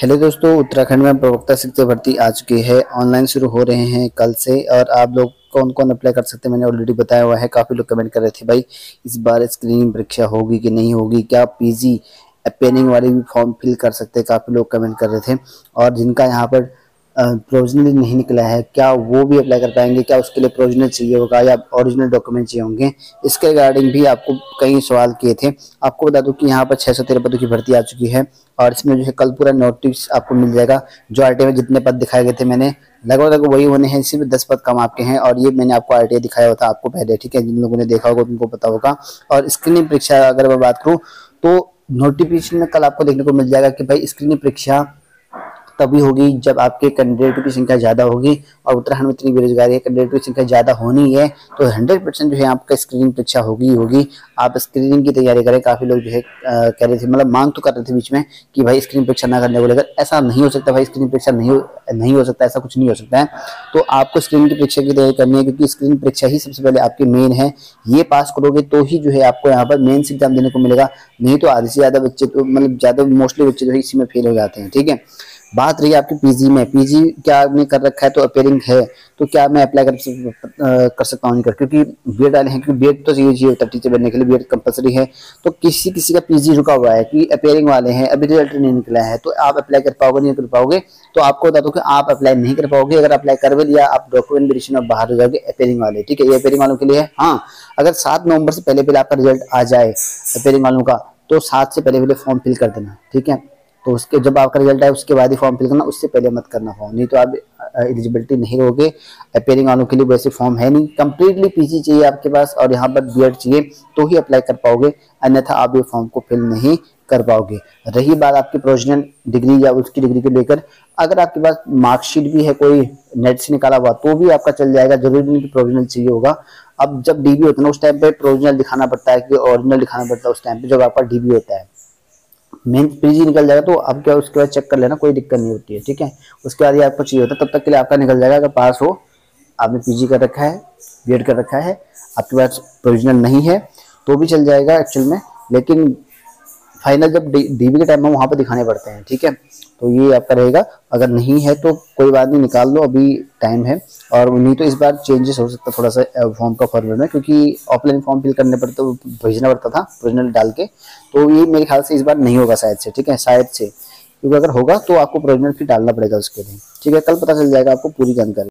Hello दोस्तों, उत्तराखंड में प्रवक्ता शिक्षक भर्ती आ चुकी है। ऑनलाइन शुरू हो रहे हैं कल से और आप लोग कौन कौन अप्लाई कर सकते हैं मैंने ऑलरेडी बताया हुआ है। काफ़ी लोग कमेंट कर रहे थे भाई इस बार स्क्रीनिंग परीक्षा होगी कि नहीं होगी, क्या पीजी अपेयरिंग वाले भी फॉर्म फिल कर सकते हैं। काफ़ी लोग कमेंट कर रहे थे। और जिनका यहाँ पर प्रोविजनल नहीं निकला है क्या वो भी अप्लाई कर पाएंगे, क्या उसके लिए प्रोविजनल चाहिए होगा या ओरिजिनल डॉक्यूमेंट चाहिए होंगे, इसके रिगार्डिंग भी आपको कई सवाल किए थे। आपको बता दूं कि यहाँ पर 613 पदों की भर्ती आ चुकी है और इसमें जो है कल पूरा नोटिस आपको मिल जाएगा। जो आरटीआई में जितने पद दिखाए गए थे मैंने लगभग वही होने हैं, सिर्फ 10 पद कम आपके हैं और ये मैंने आपको आरटीआई दिखाया हुआ था आपको पहले, ठीक है। जिन लोगों ने देखा होगा उनको पता होगा। और स्क्रीनिंग परीक्षा अगर मैं बात करूँ तो नोटिफिकेशन में कल आपको देखने को मिल जाएगा कि भाई स्क्रीनिंग परीक्षा तभी होगी जब आपके कैंडिडेट की संख्या ज्यादा होगी। और उत्तराखंड में इतनी बेरोजगारी है, कैंडिडेट की संख्या ज्यादा होनी है तो 100% जो है आपका स्क्रीनिंग परीक्षा होगी ही होगी। आप स्क्रीनिंग की तैयारी करें। काफी लोग जो है कह रहे थे, मतलब मांग तो कर रहे थे बीच में कि भाई स्क्रीनिंग परीक्षा ना करने को लेकर। ऐसा नहीं हो सकता भाई, स्क्रीनिंग परीक्षा नहीं हो सकता, ऐसा कुछ नहीं हो सकता है। तो आपको स्क्रीनिंग की परीक्षा की तैयारी करनी है क्योंकि स्क्रीनिंग परीक्षा ही सबसे पहले आपकी मेन है। ये पास करोगे तो ही जो है आपको यहाँ पर मेंस एग्जाम देने को मिलेगा, नहीं तो आधे से ज्यादा बच्चे तो मतलब ज्यादा मोस्टली बच्चे जो है इसी में फेल हो जाते हैं, ठीक है। बात रही आपकी पीजी में, पीजी क्या आपने कर रखा है तो अपेयरिंग है तो क्या मैं अप्लाई कर सकता हूँ नहीं क्योंकि बीएड वाले हैं, क्योंकि बीएड तो चाहिए होता है टीचर बनने के लिए, बीएड कंपलसरी है। तो किसी किसी का पीजी रुका हुआ है कि अपेयरिंग वाले हैं, अभी रिजल्ट नहीं निकला है तो आप अप्लाई कर पाओगे नहीं कर पाओगे। तो आपको बता दो कि आप अप्लाई नहीं कर पाओगे। अगर अप्लाई कर भी लिया आप डॉक्यूमेंट वेरिफिकेशन में बाहर हो जाओगे अपेयरिंग वाले, ठीक है। ये अपेयरिंग वालों के लिए है। हाँ, अगर 7 नवंबर से पहले पहले आपका रिजल्ट आ जाए अपेयरिंग वालों का तो 7 से पहले पहले फॉर्म फिल कर देना, ठीक है। तो उसके जब आपका रिजल्ट आए उसके बाद ही फॉर्म फिल करना, उससे पहले मत करना फॉर्म, नहीं तो आप एलिजिबिलिटी नहीं रहोगे। अपेयरिंग वालों के लिए वैसे फॉर्म है नहीं, कंप्लीटली पीजी चाहिए आपके पास और यहाँ पर बीएड चाहिए तो ही अप्लाई कर पाओगे, अन्यथा आप ये फॉर्म को फिल नहीं कर पाओगे। रही बात आपकी प्रोविजनल डिग्री या उसकी डिग्री को लेकर, अगर आपके पास मार्कशीट भी है कोई नेट से निकाला हुआ तो भी आपका चल जाएगा, जरूरी नहीं कि प्रोविजनल चाहिए होगा। अब जब डीबी होता है ना उस टाइम पे प्रोविजनल दिखाना पड़ता है कि ओरिजिनल दिखाना पड़ता है उस टाइम पे जब आपका डीबी होता है। मेन पीजी निकल जाएगा तो अब क्या उसके बाद चेक कर लेना, कोई दिक्कत नहीं होती है, ठीक है। उसके बाद ये आपको चाहिए होता है, तब तक के लिए आपका निकल जाएगा। अगर पास हो, आपने पीजी कर रखा है, बीएड कर रखा है, आपके पास प्रोविजनल नहीं है तो भी चल जाएगा एक्चुअल में, लेकिन फाइनल जब डीबी के टाइम में वहां पर दिखाने पड़ते हैं, ठीक है। तो ये आपका रहेगा। अगर नहीं है तो कोई बात नहीं, निकाल लो, अभी टाइम है। और नहीं तो इस बार चेंजेस हो सकता थोड़ा सा फॉर्म का फॉर्मेट में, क्योंकि ऑफलाइन फॉर्म फिल करने पर तो भेजना पड़ता था प्रोविजनल डाल के, तो ये मेरे ख्याल से इस बार नहीं होगा शायद से, ठीक है, शायद से। क्योंकि अगर होगा तो आपको प्रोविजनल फिर डालना पड़ेगा उसके लिए, ठीक है। कल पता चल जाएगा आपको पूरी जानकारी।